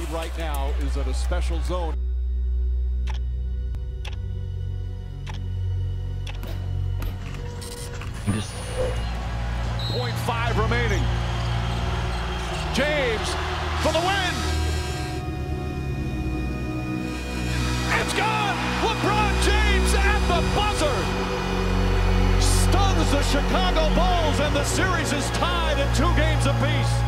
lead right now is at a special zone. Just 0.5 remaining. James for the win. It's gone. LeBron James at the buzzer stuns the Chicago Bulls, and the series is tied at 2 games apiece.